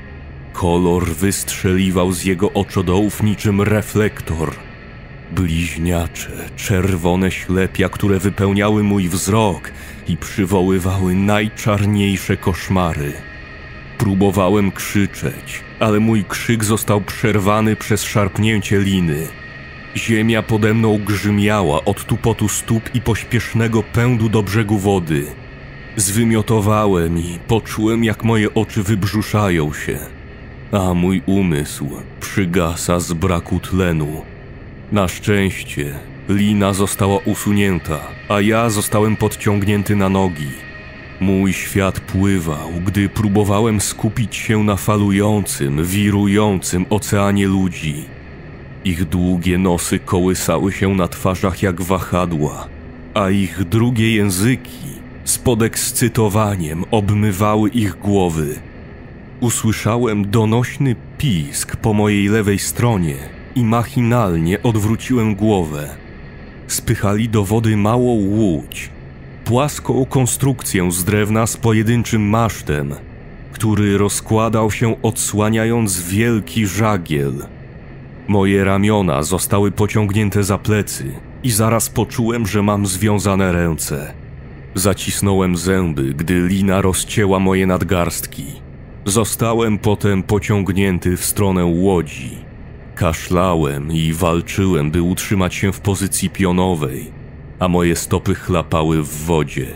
Speaker 1: Kolor wystrzeliwał z jego oczodołów niczym reflektor. Bliźniacze, czerwone ślepia, które wypełniały mój wzrok i przywoływały najczarniejsze koszmary. Próbowałem krzyczeć, ale mój krzyk został przerwany przez szarpnięcie liny. Ziemia pode mną grzymiała od tupotu stóp i pośpiesznego pędu do brzegu wody. Zwymiotowałem i poczułem, jak moje oczy wybrzuszają się, a mój umysł przygasa z braku tlenu. Na szczęście lina została usunięta, a ja zostałem podciągnięty na nogi. Mój świat pływał, gdy próbowałem skupić się na falującym, wirującym oceanie ludzi. Ich długie nosy kołysały się na twarzach jak wahadła, a ich drugie języki z podekscytowaniem obmywały ich głowy. Usłyszałem donośny pisk po mojej lewej stronie i machinalnie odwróciłem głowę. Spychali do wody małą łódź, płaską konstrukcję z drewna z pojedynczym masztem, który rozkładał się odsłaniając wielki żagiel. Moje ramiona zostały pociągnięte za plecy i zaraz poczułem, że mam związane ręce. Zacisnąłem zęby, gdy lina rozcięła moje nadgarstki. Zostałem potem pociągnięty w stronę łodzi. Kaszlałem i walczyłem, by utrzymać się w pozycji pionowej, a moje stopy chlapały w wodzie.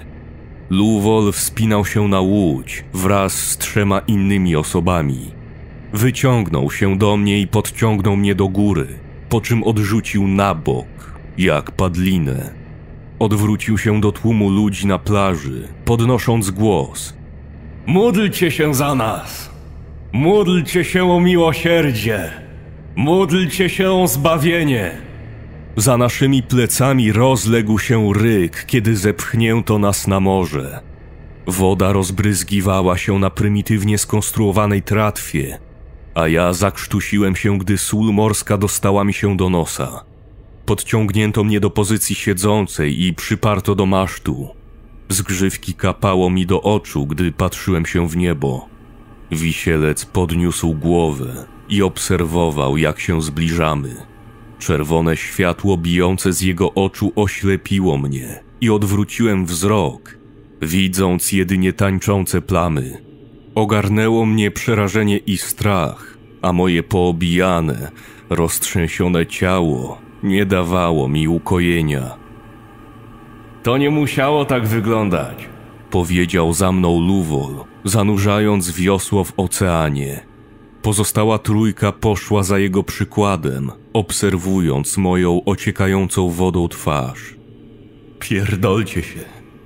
Speaker 1: Luwol wspinał się na łódź wraz z 3 innymi osobami. Wyciągnął się do mnie i podciągnął mnie do góry, po czym odrzucił na bok, jak padlinę. Odwrócił się do tłumu ludzi na plaży, podnosząc głos. Módlcie się za nas! Módlcie się o miłosierdzie! Módlcie się o zbawienie! Za naszymi plecami rozległ się ryk, kiedy zepchnięto nas na morze. Woda rozbryzgiwała się na prymitywnie skonstruowanej tratwie, a ja zakrztusiłem się, gdy sól morska dostała mi się do nosa. Podciągnięto mnie do pozycji siedzącej i przyparto do masztu. Z grzywki kapało mi do oczu, gdy patrzyłem się w niebo. Wisielec podniósł głowę i obserwował, jak się zbliżamy. Czerwone światło bijące z jego oczu oślepiło mnie i odwróciłem wzrok, widząc jedynie tańczące plamy. Ogarnęło mnie przerażenie i strach, a moje poobijane, roztrzęsione ciało nie dawało mi ukojenia.
Speaker 2: To nie musiało tak wyglądać,
Speaker 1: powiedział za mną Luwol, zanurzając wiosło w oceanie. Pozostała trójka poszła za jego przykładem, obserwując moją ociekającą wodą twarz.
Speaker 2: Pierdolcie się.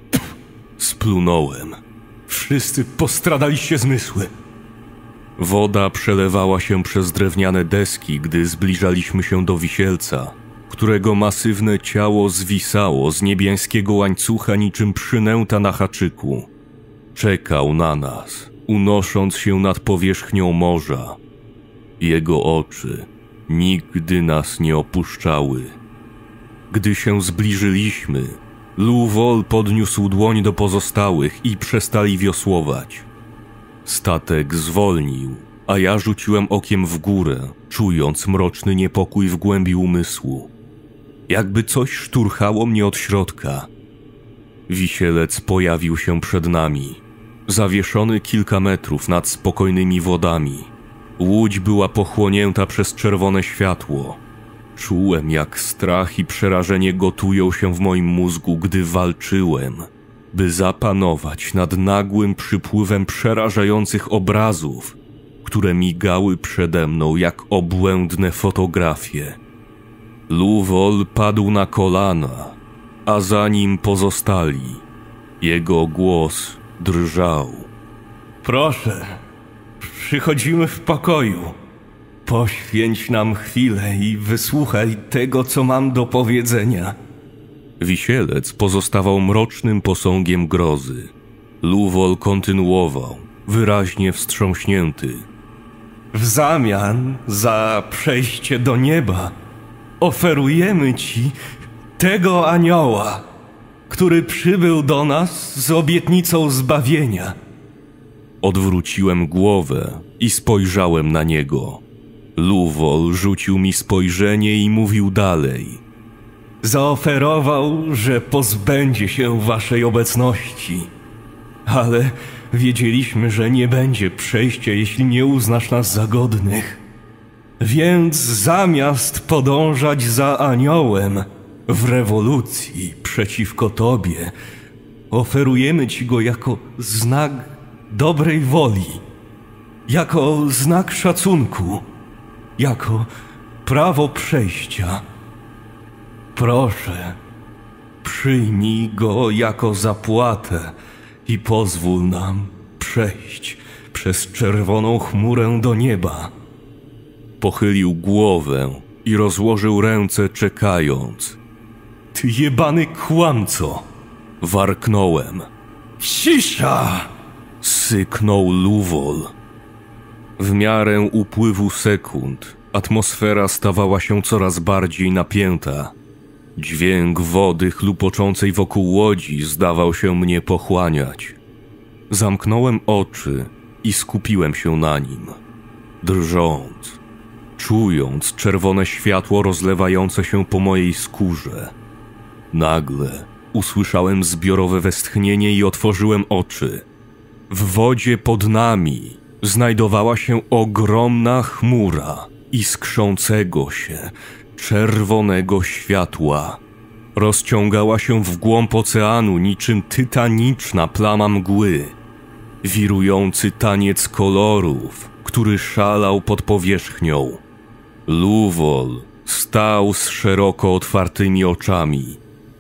Speaker 1: Splunąłem.
Speaker 2: Wszyscy postradaliście zmysły.
Speaker 1: Woda przelewała się przez drewniane deski, gdy zbliżaliśmy się do wisielca, którego masywne ciało zwisało z niebiańskiego łańcucha niczym przynęta na haczyku. Czekał na nas, unosząc się nad powierzchnią morza. Jego oczy nigdy nas nie opuszczały. Gdy się zbliżyliśmy, Luwol podniósł dłoń do pozostałych i przestali wiosłować. Statek zwolnił, a ja rzuciłem okiem w górę, czując mroczny niepokój w głębi umysłu. Jakby coś szturchało mnie od środka. Wisielec pojawił się przed nami, zawieszony kilka metrów nad spokojnymi wodami. Łódź była pochłonięta przez czerwone światło. Czułem, jak strach i przerażenie gotują się w moim mózgu, gdy walczyłem, by zapanować nad nagłym przypływem przerażających obrazów, które migały przede mną jak obłędne fotografie. Luwol padł na kolana, a za nim pozostali. Jego głos drżał.
Speaker 2: Proszę, przychodzimy w pokoju. Poświęć nam chwilę i wysłuchaj tego, co mam do powiedzenia.
Speaker 1: Wisielec pozostawał mrocznym posągiem grozy. Luwol kontynuował, wyraźnie wstrząśnięty.
Speaker 2: W zamian za przejście do nieba oferujemy ci tego anioła, który przybył do nas z obietnicą zbawienia.
Speaker 1: Odwróciłem głowę i spojrzałem na niego. Luwol rzucił mi spojrzenie i mówił dalej.
Speaker 2: Zaoferował, że pozbędzie się waszej obecności, ale wiedzieliśmy, że nie będzie przejścia, jeśli nie uznasz nas za godnych. Więc zamiast podążać za aniołem w rewolucji przeciwko tobie, oferujemy ci go jako znak dobrej woli, jako znak szacunku, jako prawo przejścia. Proszę, przyjmij go jako zapłatę i pozwól nam przejść przez czerwoną chmurę do nieba.
Speaker 1: Pochylił głowę i rozłożył ręce, czekając.
Speaker 2: Ty jebany kłamco!
Speaker 1: Warknąłem.
Speaker 2: Cisza!
Speaker 1: Syknął Luwol. W miarę upływu sekund atmosfera stawała się coraz bardziej napięta. Dźwięk wody chlupoczącej wokół łodzi zdawał się mnie pochłaniać. Zamknąłem oczy i skupiłem się na nim, drżąc, czując czerwone światło rozlewające się po mojej skórze. Nagle usłyszałem zbiorowe westchnienie i otworzyłem oczy. W wodzie pod nami znajdowała się ogromna chmura iskrzącego się, czerwonego światła. Rozciągała się w głąb oceanu niczym tytaniczna plama mgły. Wirujący taniec kolorów, który szalał pod powierzchnią. Luwol stał z szeroko otwartymi oczami.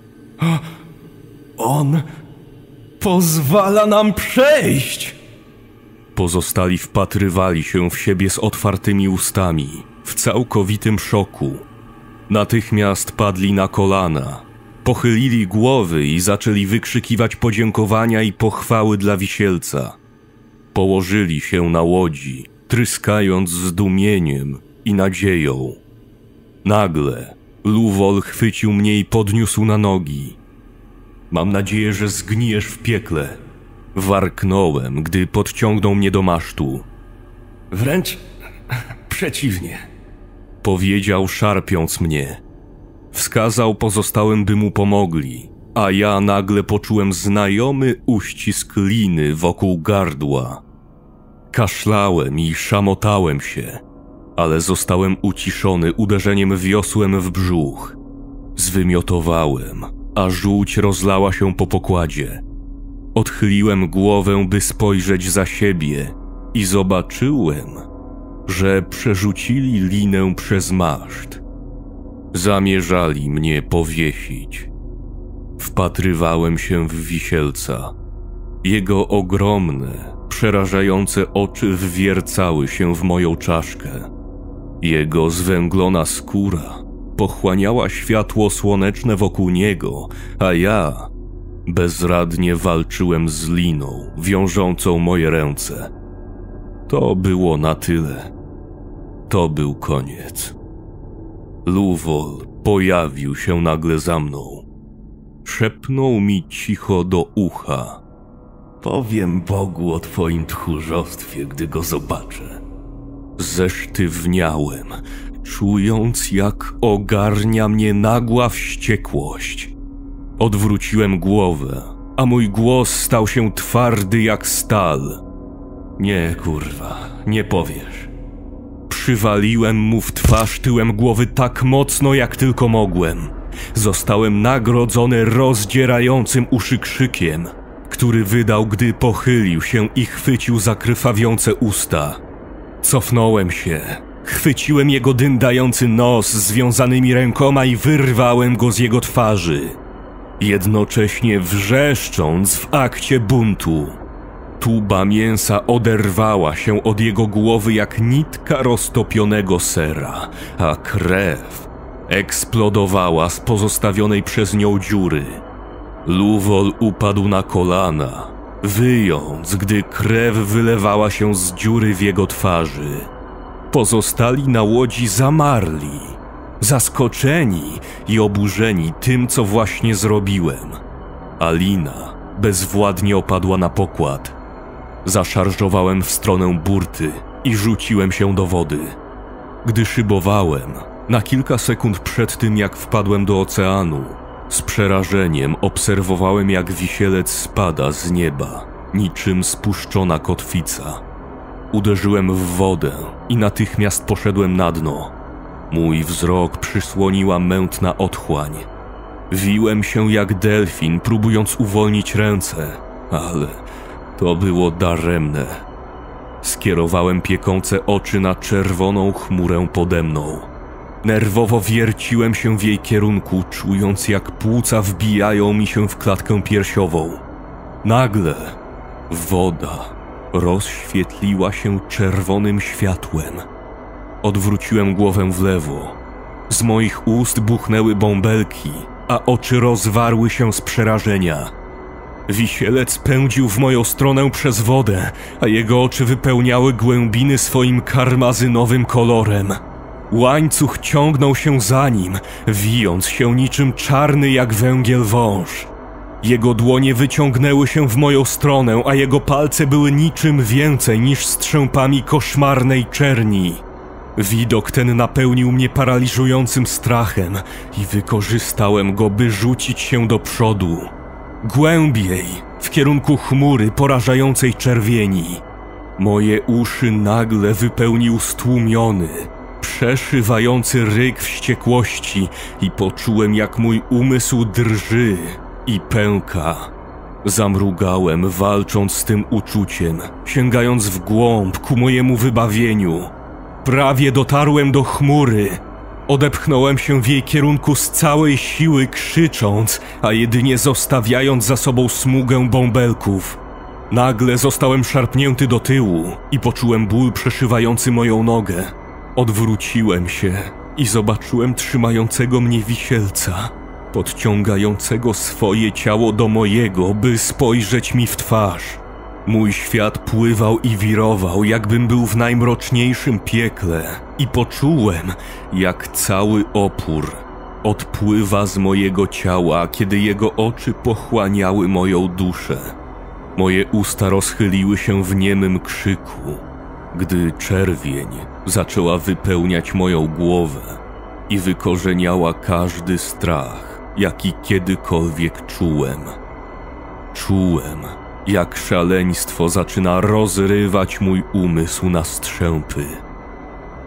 Speaker 2: On pozwala nam przejść!
Speaker 1: Pozostali wpatrywali się w siebie z otwartymi ustami, w całkowitym szoku. Natychmiast padli na kolana, pochylili głowy i zaczęli wykrzykiwać podziękowania i pochwały dla Wisielca. Położyli się na łodzi, tryskając zdumieniem i nadzieją. Nagle Luwol chwycił mnie i podniósł na nogi.
Speaker 2: Mam nadzieję, że zgnijesz w piekle.
Speaker 1: Warknąłem, gdy podciągnął mnie do masztu.
Speaker 2: Wręcz przeciwnie.
Speaker 1: Powiedział, szarpiąc mnie. Wskazał pozostałym, by mu pomogli, a ja nagle poczułem znajomy uścisk liny wokół gardła. Kaszlałem i szamotałem się, ale zostałem uciszony uderzeniem wiosłem w brzuch. Zwymiotowałem, a żółć rozlała się po pokładzie. Odchyliłem głowę, by spojrzeć za siebie i zobaczyłem, że przerzucili linę przez maszt. Zamierzali mnie powiesić. Wpatrywałem się w Wisielca. Jego ogromne, przerażające oczy wwiercały się w moją czaszkę. Jego zwęglona skóra pochłaniała światło słoneczne wokół niego, a ja bezradnie walczyłem z liną wiążącą moje ręce. To było na tyle. To był koniec. Luwol pojawił się nagle za mną. Szepnął mi cicho do ucha. Powiem Bogu o twoim tchórzostwie, gdy go zobaczę. Zesztywniałem, czując, jak ogarnia mnie nagła wściekłość. Odwróciłem głowę, a mój głos stał się twardy jak stal. Nie, kurwa, nie powiesz. Przywaliłem mu w twarz tyłem głowy tak mocno, jak tylko mogłem. Zostałem nagrodzony rozdzierającym uszy krzykiem, który wydał, gdy pochylił się i chwycił za krwawiące usta. Cofnąłem się, chwyciłem jego dyndający nos związanymi rękoma i wyrwałem go z jego twarzy, jednocześnie wrzeszcząc w akcie buntu. Tuba mięsa oderwała się od jego głowy jak nitka roztopionego sera, a krew eksplodowała z pozostawionej przez nią dziury. Luwol upadł na kolana, wyjąc, gdy krew wylewała się z dziury w jego twarzy. Pozostali na łodzi zamarli, zaskoczeni i oburzeni tym, co właśnie zrobiłem. Alina bezwładnie opadła na pokład. Zaszarżowałem w stronę burty i rzuciłem się do wody. Gdy szybowałem, na kilka sekund przed tym, jak wpadłem do oceanu, z przerażeniem obserwowałem, jak Wisielec spada z nieba, niczym spuszczona kotwica. Uderzyłem w wodę i natychmiast poszedłem na dno. Mój wzrok przysłoniła mętna otchłań. Wiłem się jak delfin, próbując uwolnić ręce, ale to było daremne. Skierowałem piekące oczy na czerwoną chmurę pode mną. Nerwowo wierciłem się w jej kierunku, czując, jak płuca wbijają mi się w klatkę piersiową. Nagle woda rozświetliła się czerwonym światłem. Odwróciłem głowę w lewo. Z moich ust buchnęły bąbelki, a oczy rozwarły się z przerażenia. Wisielec pędził w moją stronę przez wodę, a jego oczy wypełniały głębiny swoim karmazynowym kolorem. Łańcuch ciągnął się za nim, wijąc się niczym czarny jak węgiel wąż. Jego dłonie wyciągnęły się w moją stronę, a jego palce były niczym więcej niż strzępami koszmarnej czerni. Widok ten napełnił mnie paraliżującym strachem i wykorzystałem go, by rzucić się do przodu. Głębiej, w kierunku chmury porażającej czerwieni. Moje uszy nagle wypełnił stłumiony, przeszywający ryk wściekłości i poczułem, jak mój umysł drży i pęka. Zamrugałem, walcząc z tym uczuciem, sięgając w głąb ku mojemu wybawieniu. Prawie dotarłem do chmury. Odepchnąłem się w jej kierunku z całej siły, krzycząc, a jedynie zostawiając za sobą smugę bąbelków. Nagle zostałem szarpnięty do tyłu i poczułem ból przeszywający moją nogę. Odwróciłem się i zobaczyłem trzymającego mnie Wisielca, podciągającego swoje ciało do mojego, by spojrzeć mi w twarz. Mój świat pływał i wirował, jakbym był w najmroczniejszym piekle i poczułem, jak cały opór odpływa z mojego ciała, kiedy jego oczy pochłaniały moją duszę. Moje usta rozchyliły się w niemym krzyku, gdy czerwień zaczęła wypełniać moją głowę i wykorzeniała każdy strach, jaki kiedykolwiek czułem. Czułem, jak szaleństwo zaczyna rozrywać mój umysł na strzępy.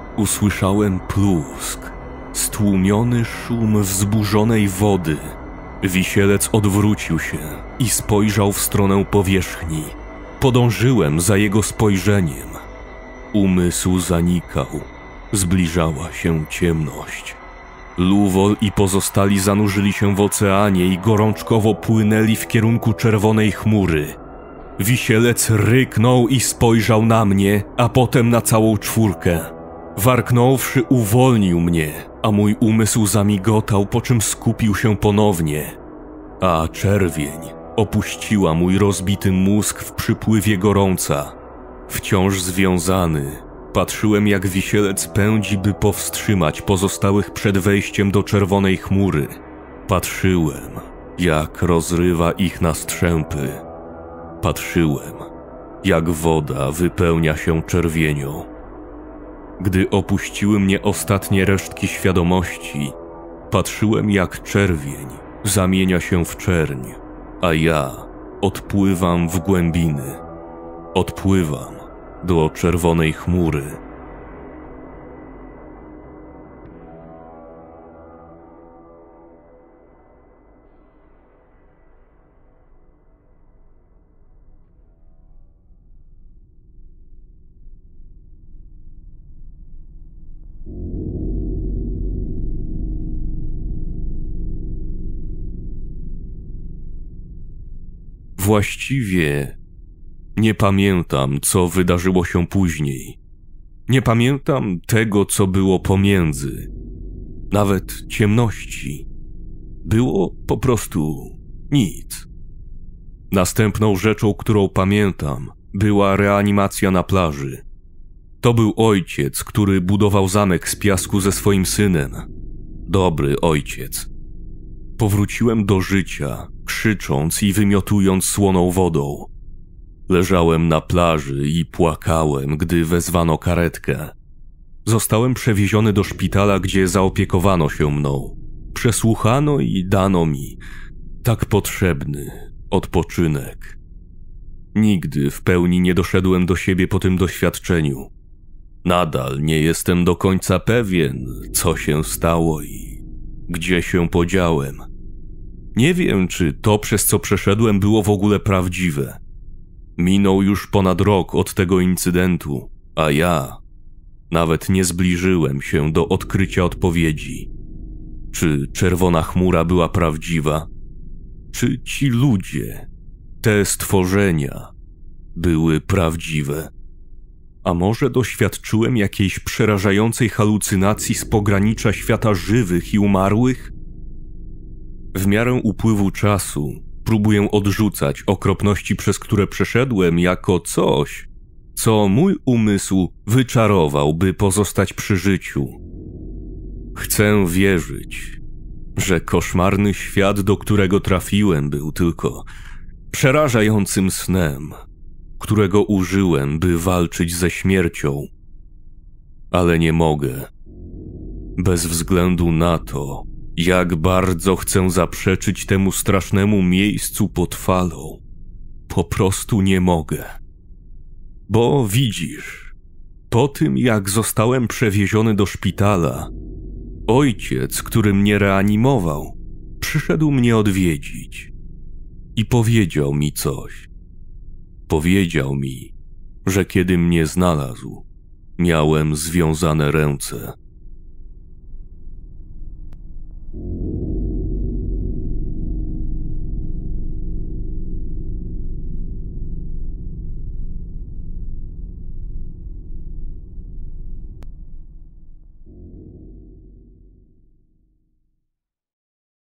Speaker 1: Usłyszałem plusk, stłumiony szum wzburzonej wody Wisielec odwrócił się i spojrzał w stronę powierzchni. Podążyłem za jego spojrzeniem. Umysł zanikał. Zbliżała się ciemność. Luwol i pozostali zanurzyli się w oceanie i gorączkowo płynęli w kierunku czerwonej chmury. Wisielec ryknął i spojrzał na mnie, a potem na całą czwórkę. Warknąwszy, uwolnił mnie, a mój umysł zamigotał, po czym skupił się ponownie. A czerwień opuściła mój rozbity mózg w przypływie gorąca. Wciąż związany, patrzyłem, jak wisielec pędzi, by powstrzymać pozostałych przed wejściem do czerwonej chmury. Patrzyłem, jak rozrywa ich na strzępy. Patrzyłem, jak woda wypełnia się czerwienią. Gdy opuściły mnie ostatnie resztki świadomości, patrzyłem, jak czerwień zamienia się w czerń, a ja odpływam w głębiny. Odpływam do czerwonej chmury. Właściwie nie pamiętam, co wydarzyło się później. Nie pamiętam tego, co było pomiędzy. Nawet ciemności. Było po prostu nic. Następną rzeczą, którą pamiętam, była reanimacja na plaży. To był ojciec, który budował zamek z piasku ze swoim synem. Dobry ojciec. Powróciłem do życia, krzycząc i wymiotując słoną wodą. Leżałem na plaży i płakałem, gdy wezwano karetkę. Zostałem przewieziony do szpitala, gdzie zaopiekowano się mną. Przesłuchano i dano mi tak potrzebny odpoczynek. Nigdy w pełni nie doszedłem do siebie po tym doświadczeniu. Nadal nie jestem do końca pewien, co się stało i gdzie się podziałem. Nie wiem, czy to, przez co przeszedłem, było w ogóle prawdziwe. Minął już ponad rok od tego incydentu, a ja nawet nie zbliżyłem się do odkrycia odpowiedzi. Czy czerwona chmura była prawdziwa? Czy ci ludzie, te stworzenia, były prawdziwe? A może doświadczyłem jakiejś przerażającej halucynacji z pogranicza świata żywych i umarłych? W miarę upływu czasu próbuję odrzucać okropności, przez które przeszedłem, jako coś, co mój umysł wyczarował, by pozostać przy życiu. Chcę wierzyć, że koszmarny świat, do którego trafiłem, był tylko przerażającym snem, którego użyłem, by walczyć ze śmiercią. Ale nie mogę. Bez względu na to, jak bardzo chcę zaprzeczyć temu strasznemu miejscu pod falą, po prostu nie mogę. Bo widzisz, po tym jak zostałem przewieziony do szpitala, ojciec, który mnie reanimował, przyszedł mnie odwiedzić i powiedział mi coś. Powiedział mi, że kiedy mnie znalazł, miałem związane ręce.